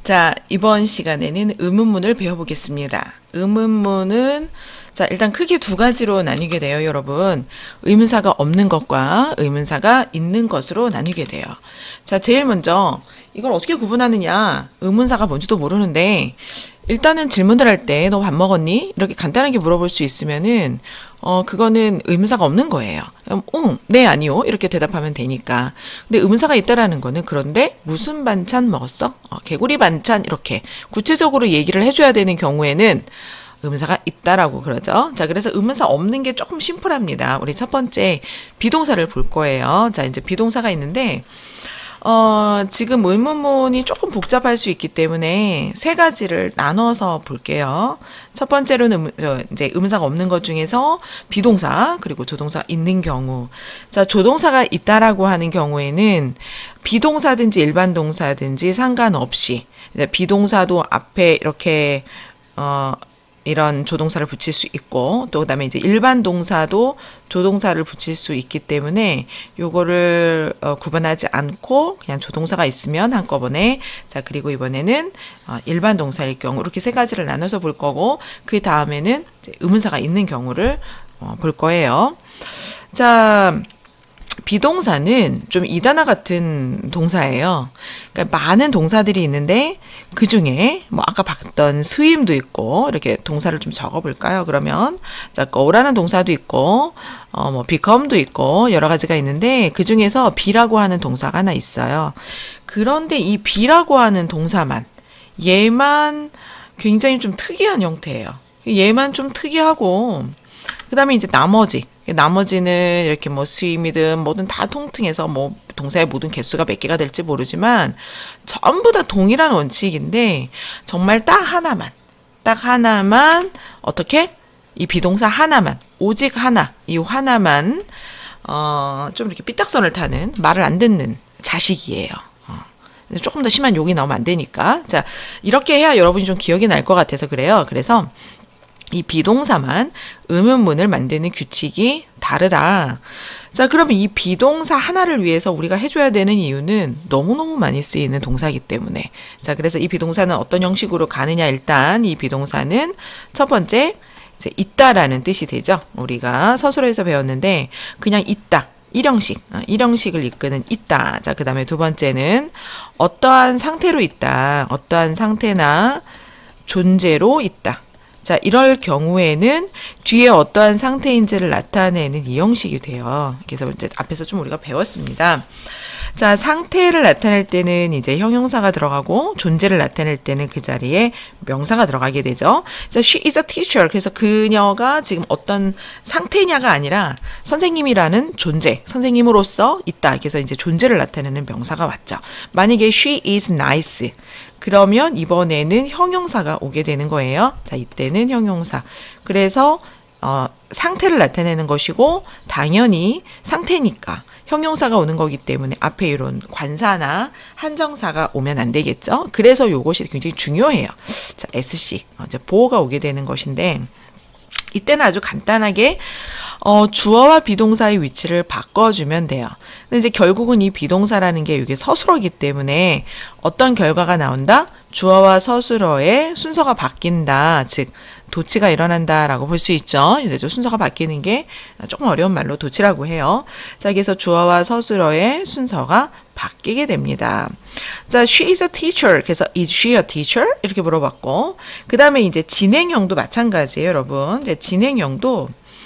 자, 이번 시간에는 의문문을 배워보겠습니다. 의문문은 자, 일단 크게 두 가지로 나뉘게 돼요, 여러분. 의문사가 없는 것과 의문사가 있는 것으로 나뉘게 돼요. 자, 제일 먼저 이걸 어떻게 구분하느냐? 의문사가 뭔지도 모르는데 일단은 질문을 할 때 너 밥 먹었니? 이렇게 간단하게 물어볼 수 있으면은 그거는 의문사가 없는 거예요. 네, 아니요. 이렇게 대답하면 되니까. 근데 의문사가 있다라는 거는 그런데 무슨 반찬 먹었어? 개구리 반찬 이렇게 구체적으로 얘기를 해줘야 되는 경우에는 의문사가 있다라고 그러죠. 자, 그래서 의문사 없는 게 조금 심플합니다. 우리 첫 번째 비동사를 볼 거예요. 자, 이제 비동사가 있는데 지금 의문문이 조금 복잡할 수 있기 때문에 세 가지를 나눠서 볼게요. 첫 번째로는 이제 의문사가 없는 것 중에서 비동사 그리고 조동사가 있는 경우. 자, 조동사가 있다라고 하는 경우에는 비동사든지 일반 동사든지 상관없이 이제 비동사도 앞에 이렇게 이런 조동사를 붙일 수 있고 또 그다음에 이제 일반 동사도 조동사를 붙일 수 있기 때문에 요거를 구분하지 않고 그냥 조동사가 있으면 한꺼번에 자 그리고 이번에는 일반 동사일 경우 이렇게 세 가지를 나눠서 볼 거고 그 다음에는 이제 의문사가 있는 경우를 볼 거예요. 자, 비동사는 좀 이단화 같은 동사예요. 그러니까 많은 동사들이 있는데 그 중에 뭐 아까 봤던 스임도 있고 이렇게 동사를 좀 적어볼까요? 그러면 자 go라는 동사도 있고 뭐 become도 있고 여러 가지가 있는데 그 중에서 be라고 하는 동사가 하나 있어요. 그런데 이 be라고 하는 동사만 얘만 굉장히 좀 특이한 형태예요. 얘만 좀 특이하고 그 다음에 이제 나머지는 이렇게 뭐 스임이든 뭐든 다 통틀해서 뭐 동사의 모든 개수가 몇 개가 될지 모르지만 전부 다 동일한 원칙인데 정말 딱 하나만 어떻게? 이 비동사 하나만 오직 하나 이 하나만 좀 이렇게 삐딱선을 타는 말을 안 듣는 자식이에요. 조금 더 심한 욕이 나오면 안 되니까 자 이렇게 해야 여러분이 좀 기억이 날 것 같아서 그래요. 그래서 이 비동사만 의문문을 만드는 규칙이 다르다. 자, 그러면 이 비동사 하나를 위해서 우리가 해줘야 되는 이유는 너무너무 많이 쓰이는 동사이기 때문에. 자, 그래서 이 비동사는 어떤 형식으로 가느냐. 일단 이 비동사는 첫 번째 이제 있다라는 뜻이 되죠. 우리가 서술에서 배웠는데 그냥 있다. 일형식을 이끄는 있다. 자, 그 다음에 두 번째는 어떠한 상태로 있다. 어떠한 상태나 존재로 있다. 자, 이럴 경우에는 뒤에 어떠한 상태인지를 나타내는 이 형식이 돼요. 그래서 이제 앞에서 좀 우리가 배웠습니다. 자, 상태를 나타낼 때는 이제 형용사가 들어가고 존재를 나타낼 때는 그 자리에 명사가 들어가게 되죠. 자, she is a teacher. 그래서 그녀가 지금 어떤 상태냐가 아니라 선생님이라는 존재, 선생님으로서 있다. 그래서 이제 존재를 나타내는 명사가 왔죠. 만약에 she is nice. 그러면 이번에는 형용사가 오게 되는 거예요. 자, 이때는 형용사. 그래서 상태를 나타내는 것이고 당연히 상태니까 형용사가 오는 거기 때문에 앞에 이런 관사나 한정사가 오면 안 되겠죠. 그래서 이것이 굉장히 중요해요. 자, SC 이제 보호가 오게 되는 것인데 이때는 아주 간단하게 주어와 비동사의 위치를 바꿔주면 돼요. 근데 이제 결국은 이 비동사라는 게 이게 서술어이기 때문에 어떤 결과가 나온다? 주어와 서술어의 순서가 바뀐다. 즉 도치가 일어난다라고 볼 수 있죠. 이제 순서가 바뀌는 게 조금 어려운 말로 도치라고 해요. 자, 그래서 주어와 서술어의 순서가 바뀌게 됩니다. 자, she is a teacher. 그래서 is she a teacher? 이렇게 물어봤고 그 다음에 이제 진행형도 마찬가지예요, 여러분. 이제 진행형도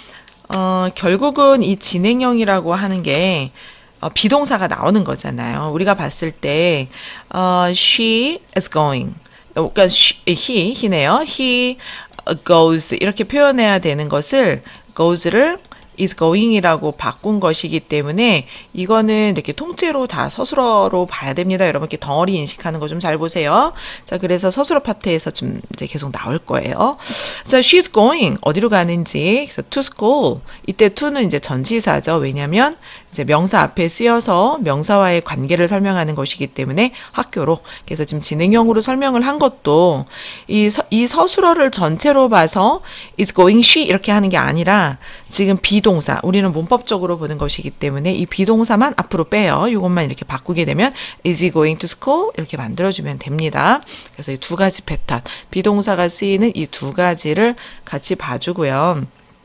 결국은 이 진행형이라고 하는 게 비동사가 나오는 거잖아요. 우리가 봤을 때 she is going 그러니까 he네요. he goes 이렇게 표현해야 되는 것을 goes를 is going이라고 바꾼 것이기 때문에 이거는 이렇게 통째로 다 서술어로 봐야 됩니다. 여러분 이렇게 덩어리 인식하는 거 좀 잘 보세요. 자, 그래서 서술어 파트에서 좀 이제 계속 나올 거예요. 자, she's going 어디로 가는지. 그래서 to school. 이때 to는 이제 전치사죠. 왜냐면 이제 명사 앞에 쓰여서 명사와의 관계를 설명하는 것이기 때문에 학교로. 그래서 지금 진행형으로 설명을 한 것도 이 서술어를 전체로 봐서 is going she 이렇게 하는 게 아니라 지금 비동사, 우리는 문법적으로 보는 것이기 때문에 이 비동사만 앞으로 빼요. 이것만 이렇게 바꾸게 되면 is he going to school 이렇게 만들어주면 됩니다. 그래서 이 두 가지 패턴, 비동사가 쓰이는 이 두 가지를 같이 봐주고요.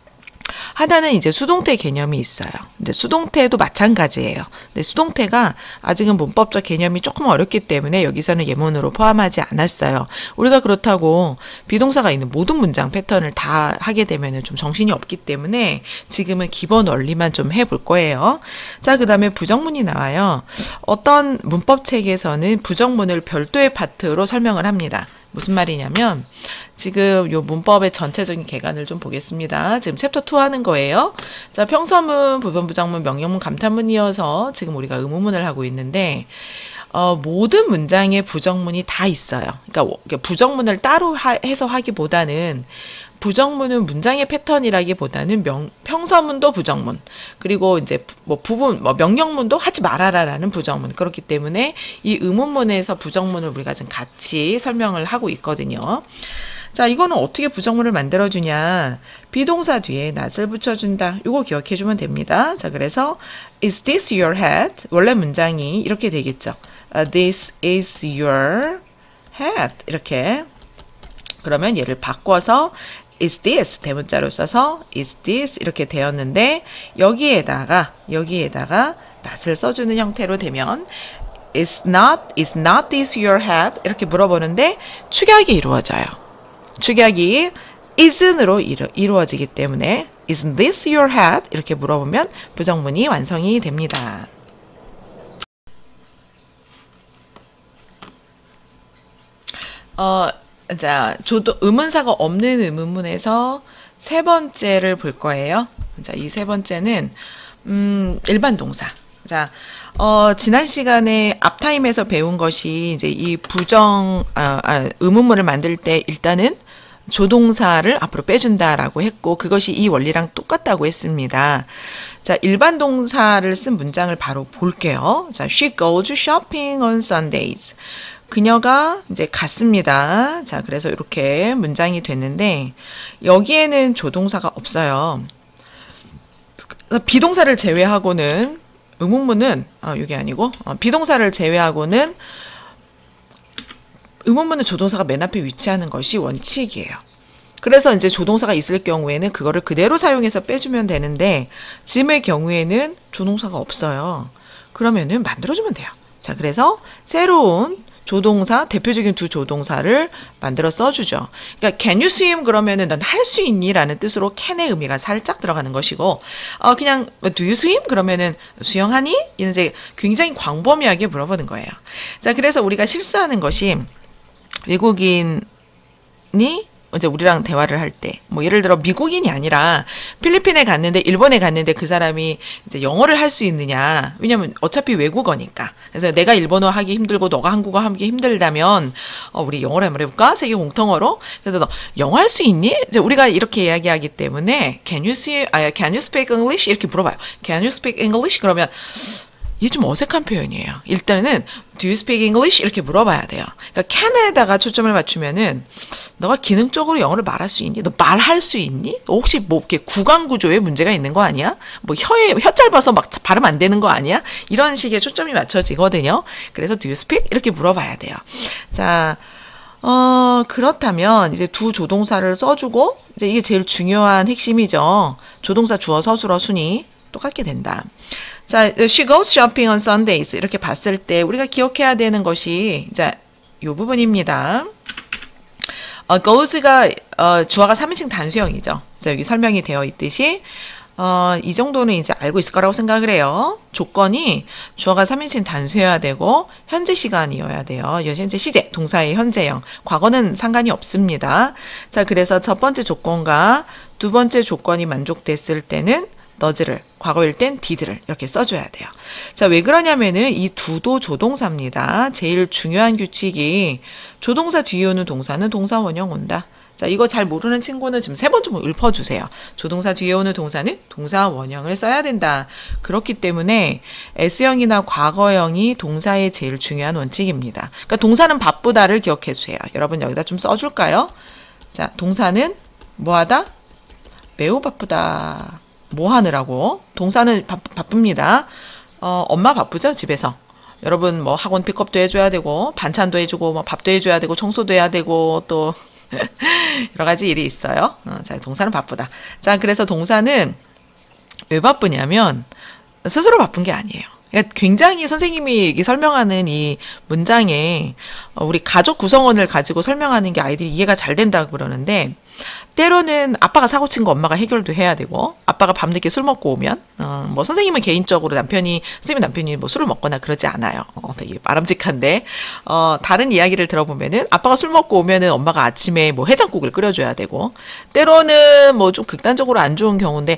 하나는 이제 수동태 개념이 있어요. 근데 수동태도 마찬가지예요. 근데 수동태가 아직은 문법적 개념이 조금 어렵기 때문에 여기서는 예문으로 포함하지 않았어요. 우리가 그렇다고 비동사가 있는 모든 문장 패턴을 다 하게 되면 좀 정신이 없기 때문에 지금은 기본 원리만 좀 해볼 거예요. 자, 그 다음에 부정문이 나와요. 어떤 문법책에서는 부정문을 별도의 파트로 설명을 합니다. 무슨 말이냐면 지금 요 문법의 전체적인 개관을 좀 보겠습니다. 지금 챕터 2 하는 거예요. 자, 평서문, 부분 부정문, 명령문, 감탄문이어서 지금 우리가 의문문을 하고 있는데 모든 문장에 부정문이 다 있어요. 그러니까 부정문을 따로 해서 하기보다는 부정문은 문장의 패턴이라기보다는 평서문도 부정문, 그리고 이제 명령문도 하지 말아라라는 부정문. 그렇기 때문에 이 의문문에서 부정문을 우리가 지금 같이 설명을 하고 있거든요. 자, 이거는 어떻게 부정문을 만들어주냐. 비동사 뒤에 not을 붙여준다. 이거 기억해주면 됩니다. 자, 그래서 is this your hat? 원래 문장이 이렇게 되겠죠. This is your hat. 이렇게. 그러면 얘를 바꿔서 is this 대문자로 써서 is this 이렇게 되었는데 여기에다가 not을 써주는 형태로 되면 is not this your hat 이렇게 물어보는데 축약이 이루어져요. 축약이 isn'으로 이루어지기 때문에 isn't this your hat 이렇게 물어보면 부정문이 완성이 됩니다. 자, 의문사가 없는 의문문에서 세 번째를 볼 거예요. 자, 이 세 번째는 일반 동사. 자, 지난 시간에 앞타임에서 배운 것이 이제 이 의문문을 만들 때 일단은 조동사를 앞으로 빼준다라고 했고 그것이 이 원리랑 똑같다고 했습니다. 자, 일반 동사를 쓴 문장을 바로 볼게요. 자, she goes shopping on Sundays. 그녀가 이제 갔습니다. 자, 그래서 이렇게 문장이 됐는데 여기에는 조동사가 없어요. 비동사를 제외하고는 의문문은 이게 아니고 비동사를 제외하고는 의문문은 조동사가 맨 앞에 위치하는 것이 원칙이에요. 그래서 이제 조동사가 있을 경우에는 그거를 그대로 사용해서 빼주면 되는데 지금의 경우에는 조동사가 없어요. 그러면은 만들어주면 돼요. 자, 그래서 새로운 조동사, 대표적인 두 조동사를 만들어 써주죠. 그러니까 can you swim 그러면은 넌 할 수 있니? 라는 뜻으로 can의 의미가 살짝 들어가는 것이고 그냥 do you swim? 그러면은 수영하니? 이런 이제 굉장히 광범위하게 물어보는 거예요. 자, 그래서 우리가 실수하는 것이 외국인이 이제 우리랑 대화를 할 때, 뭐 예를 들어 미국인이 아니라 필리핀에 갔는데 일본에 갔는데 그 사람이 이제 영어를 할 수 있느냐? 왜냐면 어차피 외국어니까. 그래서 내가 일본어 하기 힘들고 너가 한국어 하기 힘들다면 우리 영어로 한번 해볼까? 세계 공통어로. 그래서 너 영어 할 수 있니? 이제 우리가 이렇게 이야기하기 때문에 can you speak English? 이렇게 물어봐요. Can you speak English? 그러면 이게 좀 어색한 표현이에요. 일단은 do you speak English? 이렇게 물어봐야 돼요. 그러니까 can에다가 초점을 맞추면은 너가 기능적으로 영어를 말할 수 있니? 너 말할 수 있니? 너 혹시 뭐 이렇게 구강 구조에 문제가 있는 거 아니야? 뭐 혀 짧아서 막 발음 안 되는 거 아니야? 이런 식의 초점이 맞춰지거든요. 그래서 do you speak? 이렇게 물어봐야 돼요. 자, 그렇다면 이제 두 조동사를 써주고 이제 이게 제일 중요한 핵심이죠. 조동사 주어 서술어 순위 똑같게 된다. 자, she goes shopping on Sundays 이렇게 봤을 때 우리가 기억해야 되는 것이 이제 이 부분입니다. goes가 주어가 3인칭 단수형이죠. 자, 여기 설명이 되어 있듯이 이 정도는 이제 알고 있을 거라고 생각을 해요. 조건이 주어가 3인칭 단수여야 되고 현재 시간이어야 돼요. 현재 시제, 동사의 현재형. 과거는 상관이 없습니다. 자, 그래서 첫 번째 조건과 두 번째 조건이 만족됐을 때는 너즈를, 과거일 땐 did를 이렇게 써줘야 돼요. 자, 왜 그러냐면은 이 두도 조동사입니다. 제일 중요한 규칙이 조동사 뒤에 오는 동사는 동사 원형 온다. 자, 이거 잘 모르는 친구는 지금 3번 좀 읊어주세요. 조동사 뒤에 오는 동사는 동사 원형을 써야 된다. 그렇기 때문에 S형이나 과거형이 동사의 제일 중요한 원칙입니다. 그러니까 동사는 바쁘다를 기억해 주세요. 여러분 여기다 좀 써줄까요? 자, 동사는 뭐하다? 매우 바쁘다. 뭐 하느라고? 동사는 바쁩니다. 엄마 바쁘죠? 집에서. 여러분 뭐 학원 픽업도 해줘야 되고 반찬도 해주고 뭐 밥도 해줘야 되고 청소도 해야 되고 또 여러 가지 일이 있어요. 자, 동사는 바쁘다. 자, 그래서 동사는 왜 바쁘냐면 스스로 바쁜 게 아니에요. 그러니까 굉장히 선생님이 설명하는 이 문장에 우리 가족 구성원을 가지고 설명하는 게 아이들이 이해가 잘 된다고 그러는데 때로는 아빠가 사고 친 거 엄마가 해결도 해야 되고 아빠가 밤늦게 술 먹고 오면 뭐 선생님은 개인적으로 선생님 남편이 뭐 술을 먹거나 그러지 않아요. 되게 바람직한데 다른 이야기를 들어보면은 아빠가 술 먹고 오면은 엄마가 아침에 뭐 해장국을 끓여줘야 되고 때로는 뭐 좀 극단적으로 안 좋은 경우인데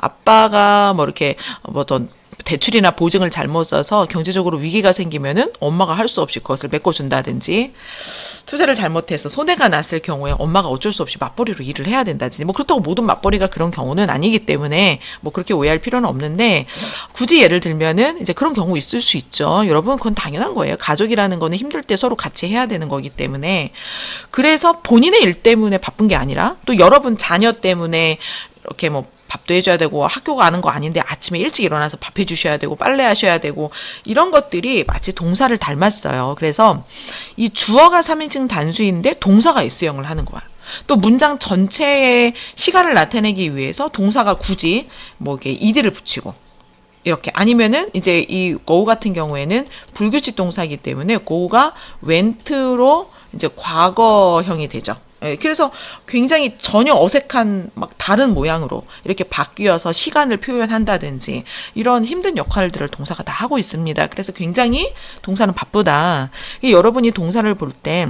아빠가 뭐 이렇게 더 대출이나 보증을 잘못 써서 경제적으로 위기가 생기면은 엄마가 할 수 없이 그것을 메꿔준다든지 투자를 잘못해서 손해가 났을 경우에 엄마가 어쩔 수 없이 맞벌이로 일을 해야 된다든지 뭐 그렇다고 모든 맞벌이가 그런 경우는 아니기 때문에 뭐 그렇게 오해할 필요는 없는데 굳이 예를 들면은 이제 그런 경우 있을 수 있죠. 여러분 그건 당연한 거예요. 가족이라는 거는 힘들 때 서로 같이 해야 되는 거기 때문에 그래서 본인의 일 때문에 바쁜 게 아니라 또 여러분 자녀 때문에 이렇게 뭐 밥도 해줘야 되고 학교 가는 거 아닌데 아침에 일찍 일어나서 밥 해주셔야 되고 빨래 하셔야 되고 이런 것들이 마치 동사를 닮았어요. 그래서 이 주어가 3인칭 단수인데 동사가 S형을 하는 거야. 또 문장 전체의 시간을 나타내기 위해서 동사가 굳이 뭐 이게 ed를 붙이고 이렇게 아니면은 이제 이 go 같은 경우에는 불규칙 동사이기 때문에 go가 went로 이제 과거형이 되죠. 그래서 굉장히 전혀 어색한 막 다른 모양으로 이렇게 바뀌어서 시간을 표현한다든지 이런 힘든 역할들을 동사가 다 하고 있습니다. 그래서 굉장히 동사는 바쁘다. 여러분이 동사를 볼 때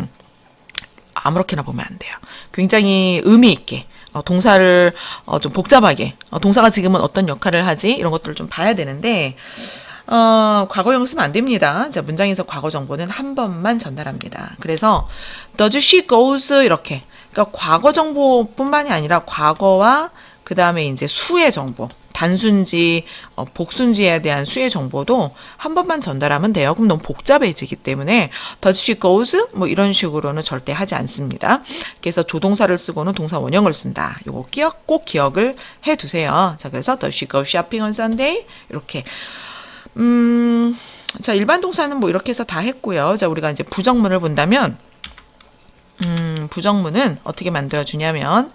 아무렇게나 보면 안 돼요. 굉장히 의미 있게 동사를 좀 복잡하게 동사가 지금은 어떤 역할을 하지 이런 것들을 좀 봐야 되는데 과거형을 쓰면 안 됩니다. 자, 문장에서 과거 정보는 한 번만 전달합니다. 그래서 does she goes 이렇게. 그러니까 과거 정보뿐만이 아니라 과거와 그 다음에 이제 수의 정보, 단순지, 복순지에 대한 수의 정보도 한 번만 전달하면 돼요. 그럼 너무 복잡해지기 때문에 does she goes 뭐 이런 식으로는 절대 하지 않습니다. 그래서 조동사를 쓰고는 동사 원형을 쓴다. 요거 꼭 기억을 해두세요. 자, 그래서 does she go shopping on Sunday 이렇게. 자, 일반 동사는 뭐 이렇게 해서 다 했고요. 자, 우리가 이제 부정문을 본다면, 부정문은 어떻게 만들어주냐면,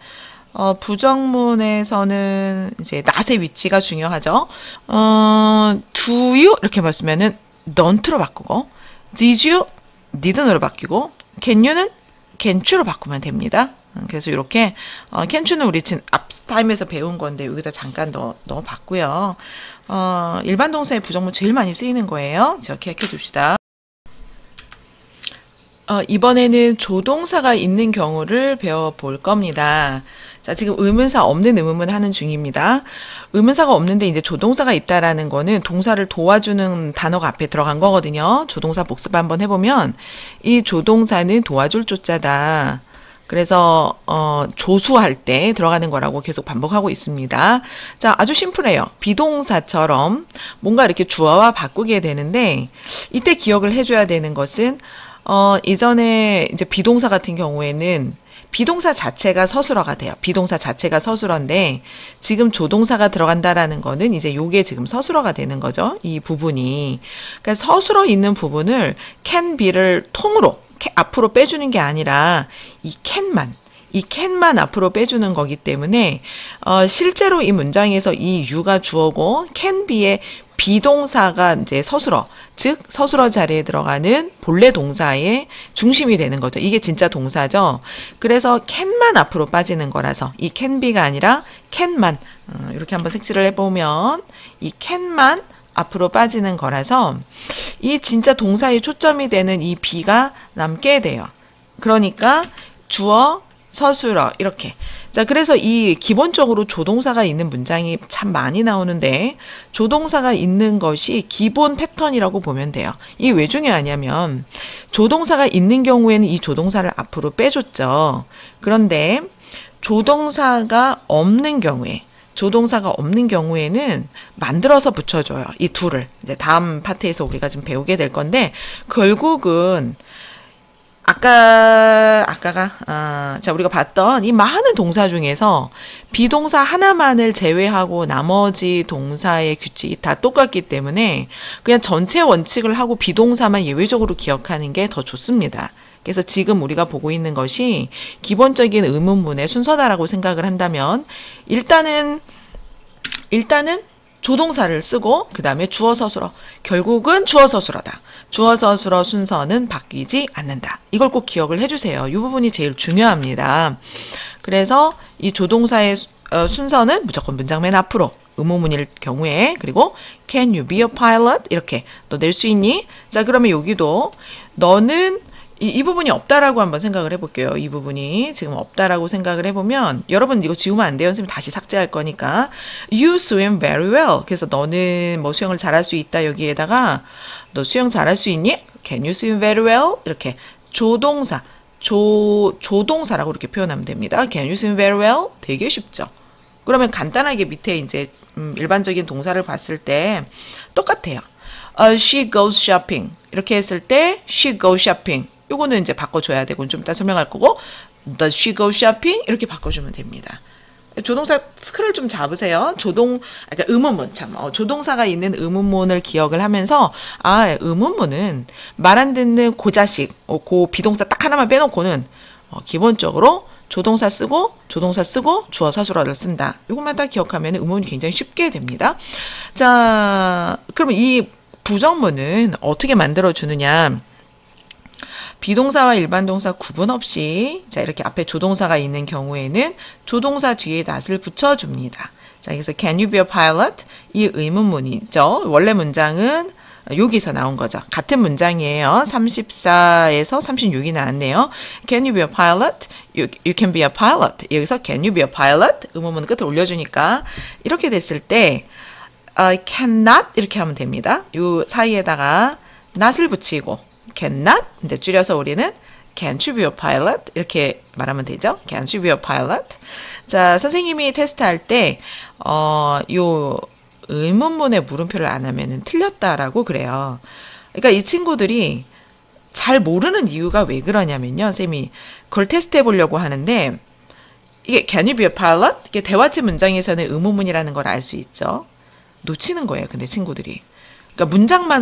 부정문에서는 이제 not의 위치가 중요하죠. do you? 이렇게 말쓰면은 don't로 바꾸고, did you? didn't로 바뀌고, can you는 can't you로 바꾸면 됩니다. 그래서 이렇게 can't you는 우리 지금 앞 타임에서 배운 건데 여기다 잠깐 넣어봤고요. 일반 동사의 부정문 제일 많이 쓰이는 거예요. 기억해 둡시다. 이번에는 조동사가 있는 경우를 배워볼 겁니다. 자, 지금 의문사 없는 의문문 하는 중입니다. 의문사가 없는데 이제 조동사가 있다라는 거는 동사를 도와주는 단어가 앞에 들어간 거거든요. 조동사 복습 한번 해보면 이 조동사는 도와줄 조자다. 그래서 조수할 때 들어가는 거라고 계속 반복하고 있습니다. 자, 아주 심플해요. 비동사처럼 뭔가 이렇게 주어와 바꾸게 되는데 이때 기억을 해줘야 되는 것은 이전에 이제 비동사 같은 경우에는 비동사 자체가 서술어가 돼요. 비동사 자체가 서술어인데 지금 조동사가 들어간다라는 거는 이제 요게 지금 서술어가 되는 거죠. 이 부분이. 그러니까 서술어 있는 부분을 can be를 통으로 앞으로 빼주는 게 아니라 이 can만 앞으로 빼주는 거기 때문에 실제로 이 문장에서 이 you가 주어고 can be의 비동사가 이제 서술어, 즉 서술어 자리에 들어가는 본래 동사의 중심이 되는 거죠. 이게 진짜 동사죠. 그래서 can만 앞으로 빠지는 거라서 이 can be가 아니라 can만 이렇게 한번 색칠을 해보면 이 can만 앞으로 빠지는 거라서 이 진짜 동사의 초점이 되는 이 be가 남게 돼요. 그러니까 주어 서술어 이렇게. 자, 그래서 이 기본적으로 조동사가 있는 문장이 참 많이 나오는데 조동사가 있는 것이 기본 패턴이라고 보면 돼요. 이게 왜 중요하냐면 조동사가 있는 경우에는 이 조동사를 앞으로 빼줬죠. 그런데 조동사가 없는 경우에는 만들어서 붙여줘요. 이 둘을. 이제 다음 파트에서 우리가 좀 배우게 될 건데, 결국은, 자, 우리가 봤던 이 많은 동사 중에서 비동사 하나만을 제외하고 나머지 동사의 규칙이 다 똑같기 때문에 그냥 전체 원칙을 하고 비동사만 예외적으로 기억하는 게 더 좋습니다. 그래서 지금 우리가 보고 있는 것이 기본적인 의문문의 순서다라고 생각을 한다면 일단은 조동사를 쓰고 그 다음에 주어 서술어. 결국은 주어 서술어다. 주어 서술어 순서는 바뀌지 않는다. 이걸 꼭 기억을 해주세요. 이 부분이 제일 중요합니다. 그래서 이 조동사의 순서는 무조건 문장 맨 앞으로. 의문문일 경우에 그리고 Can you be a pilot? 이렇게 너 낼 수 있니? 자, 그러면 여기도 너는 이 부분이 없다라고 한번 생각을 해볼게요. 이 부분이 지금 없다라고 생각을 해보면 여러분 이거 지우면 안 돼요. 선생님 다시 삭제할 거니까 You swim very well. 그래서 너는 뭐 수영을 잘할 수 있다. 여기에다가 너 수영 잘할 수 있니? Can you swim very well? 이렇게 조동사 조동사라고 이렇게 표현하면 됩니다. Can you swim very well? 되게 쉽죠. 그러면 간단하게 밑에 이제 일반적인 동사를 봤을 때 똑같아요. She goes shopping. 이렇게 했을 때 she goes shopping. 요거는 이제 바꿔줘야 되고 좀 이따 설명할 거고 Does she go shopping? 이렇게 바꿔주면 됩니다. 조동사 틀을 좀 잡으세요. 그러니까 의문문 조동사가 있는 의문문을 기억을 하면서 의문문은 말 안 듣는 고자식, 고 비동사 딱 하나만 빼놓고는 기본적으로 조동사 쓰고 주어 서술어를 쓴다. 이것만 딱 기억하면 의문문이 굉장히 쉽게 됩니다. 자, 그러면 이 부정문은 어떻게 만들어주느냐. 비동사와 일반 동사 구분 없이 자 이렇게 앞에 조동사가 있는 경우에는 조동사 뒤에 not을 붙여줍니다. 자, 그래서 Can you be a pilot? 이 의문문이죠. 원래 문장은 여기서 나온 거죠. 같은 문장이에요. 34에서 36이 나왔네요. Can you be a pilot? You can be a pilot. 여기서 Can you be a pilot? 의문문 끝을 올려주니까 이렇게 됐을 때 cannot 이렇게 하면 됩니다. 이 사이에다가 not을 붙이고 cannot 근데 줄여서 우리는 Can't you be a pilot? 이렇게 말하면 되죠. Can't you be a pilot? 자, 선생님이 테스트할 때 요 의문문에 물음표를 안 하면은 틀렸다라고 그래요. 그러니까 이 친구들이 잘 모르는 이유가 왜 그러냐면요. 선생님이 그걸 테스트해 보려고 하는데 이게 Can you be a pilot? 이게 대화체 문장에서는 의문문이라는 걸 알 수 있죠. 놓치는 거예요. 근데 친구들이. 그러니까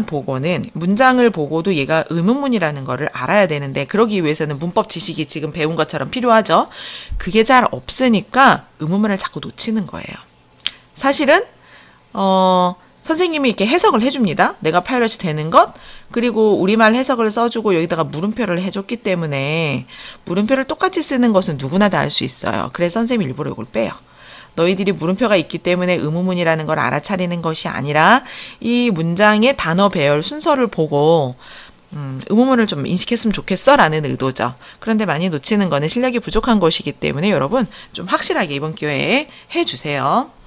문장을 보고도 얘가 의문문이라는 거를 알아야 되는데 그러기 위해서는 문법 지식이 지금 배운 것처럼 필요하죠. 그게 잘 없으니까 의문문을 자꾸 놓치는 거예요. 사실은 선생님이 이렇게 해석을 해줍니다. 내가 파일럿이 되는 것 그리고 우리말 해석을 써주고 여기다가 물음표를 해줬기 때문에 물음표를 똑같이 쓰는 것은 누구나 다 알 수 있어요. 그래서 선생님이 일부러 이걸 빼요. 너희들이 물음표가 있기 때문에 의문문이라는 걸 알아차리는 것이 아니라 이 문장의 단어 배열 순서를 보고 의문문을 좀 인식했으면 좋겠어 라는 의도죠. 그런데 많이 놓치는 거는 실력이 부족한 것이기 때문에 여러분 좀 확실하게 이번 기회에 해주세요.